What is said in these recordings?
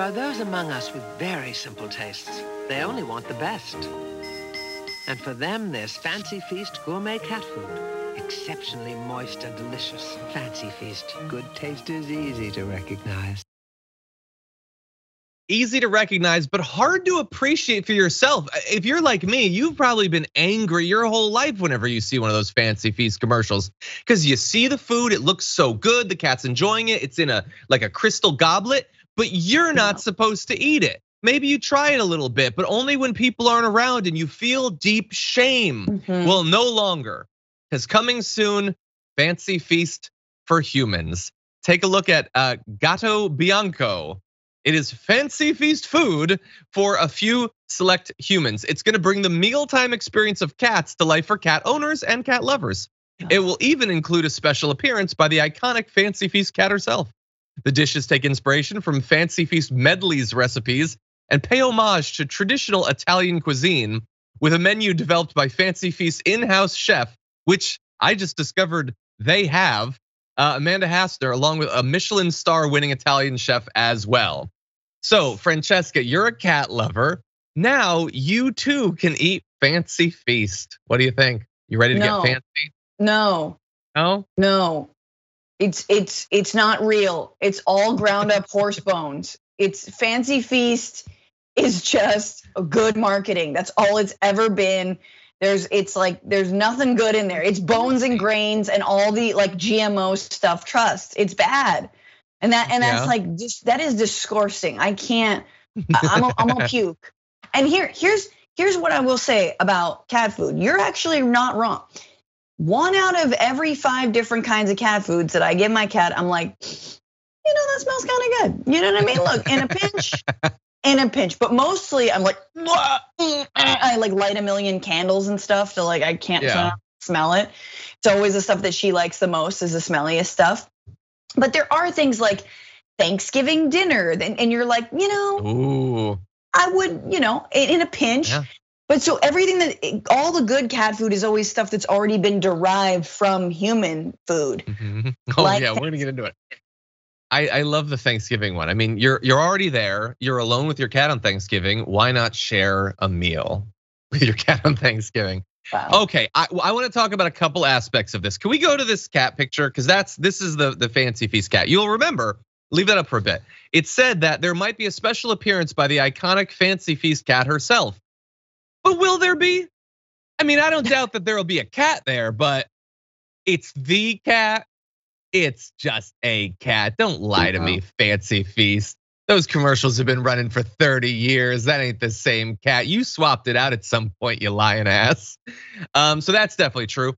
are those among us with very simple tastes. They only want the best. And for them, there's Fancy Feast gourmet cat food. Exceptionally moist and delicious. Fancy Feast. Good taste is easy to recognize. Easy to recognize, but hard to appreciate for yourself. If you're like me, you've probably been angry your whole life whenever you see one of those Fancy Feast commercials, because you see the food, it looks so good, the cat's enjoying it, it's in a crystal goblet, but you're not supposed to eat it. Maybe you try it a little bit, but only when people aren't around and you feel deep shame. Well, no longer, because coming soon, Fancy Feast for humans. Take a look at Gatto Bianco. It is Fancy Feast food for a few select humans. It's gonna bring the mealtime experience of cats to life for cat owners and cat lovers. It will even include a special appearance by the iconic Fancy Feast cat herself. The dishes take inspiration from Fancy Feast Medleys recipes and pay homage to traditional Italian cuisine with a menu developed by Fancy Feast's in-house chef, which I just discovered they have, Amanda Haster, along with a Michelin star winning Italian chef as well. So Francesca, you're a cat lover. Now you too can eat Fancy Feast. What do you think? You ready to get fancy? No. No. It's not real. It's all ground up horse bones. It's Fancy Feast is just good marketing. That's all it's ever been. There's nothing good in there. It's bones and grains and all the GMO stuff. Trust, it's bad. And that's that is disgusting. I can't. I'm a puke. And here's what I will say about cat food. You're actually not wrong. 1 out of every 5 different kinds of cat foods that I give my cat, I'm like, that smells kind of good. You know what I mean? Look, in a pinch, but mostly I'm like, I light a million candles and stuff, so I can't smell it. It's always the stuff that she likes the most is the smelliest stuff. But there are things like Thanksgiving dinner, and you're like, Ooh. I would, in a pinch. Yeah. But so all the good cat food is always stuff that's already been derived from human food. Oh yeah, we're gonna get into it. I love the Thanksgiving one. I mean, you're already there. You're alone with your cat on Thanksgiving. Why not share a meal with your cat on Thanksgiving? Wow. Okay, I want to talk about a couple aspects of this. Can we go to this cat picture? Because this is the Fancy Feast cat. You'll remember, leave that up for a bit. It said that there might be a special appearance by the iconic Fancy Feast cat herself. But will there be? I mean, I don't doubt that there will be a cat there, but it's the cat. It's just a cat. Don't lie to me, Fancy Feast. Those commercials have been running for 30 years. That ain't the same cat. You swapped it out at some point, you lying ass. So that's definitely true.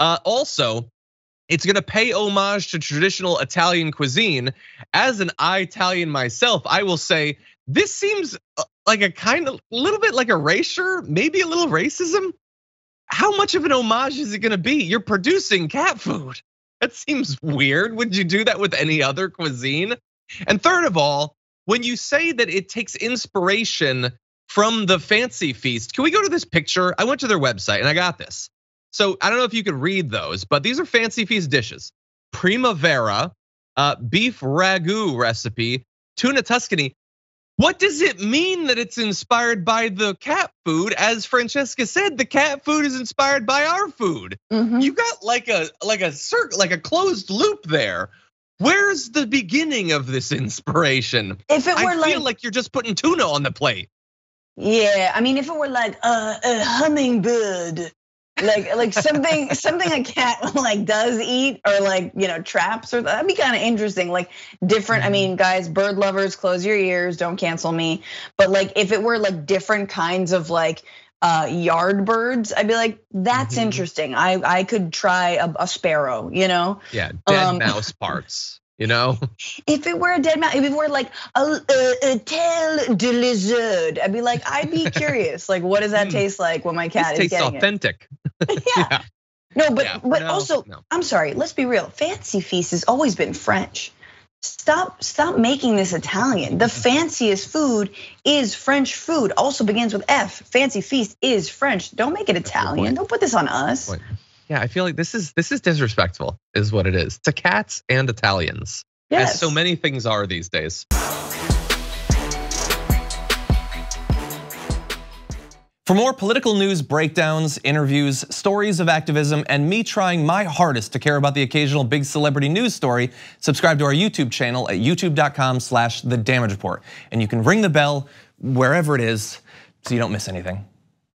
Also, it's gonna pay homage to traditional Italian cuisine. As an Italian myself, I will say this seems like a little bit like erasure, maybe a little racism. How much of an homage is it gonna be? You're producing cat food. That seems weird. Would you do that with any other cuisine? And third of all, when you say that it takes inspiration from the Fancy Feast, can we go to this picture? I went to their website and I got this. So I don't know if you could read those, but these are Fancy Feast dishes. Primavera, beef ragu recipe, tuna Tuscany. What does it mean that it's inspired by the cat food? As Francesca said, the cat food is inspired by our food. You got like a circle, like a closed loop there. Where's the beginning of this inspiration? I feel like you're just putting tuna on the plate. Yeah, I mean, if it were like a hummingbird, like something a cat does eat, or traps, or that'd be kind of interesting. Like different. I mean, guys, bird lovers, close your ears, don't cancel me. But if it were different kinds of yard birds, I'd be like, that's interesting. I could try a sparrow, Yeah, dead mouse parts, If it were a dead mouse, if it were a tail de lizard, I'd be curious. What does that taste like when my cat is getting authentic. Yeah. No, but also, I'm sorry, let's be real. Fancy Feast has always been French. Stop making this Italian. The fanciest food is French food. Also begins with F. Fancy Feast is French. Don't make it Italian. Don't put this on us. Yeah, I feel like this is disrespectful, is what it is, to cats and Italians. Yes. As so many things are these days. For more political news breakdowns, interviews, stories of activism, and me trying my hardest to care about the occasional big celebrity news story, subscribe to our YouTube channel at youtube.com/thedamagereport. And you can ring the bell wherever it is so you don't miss anything.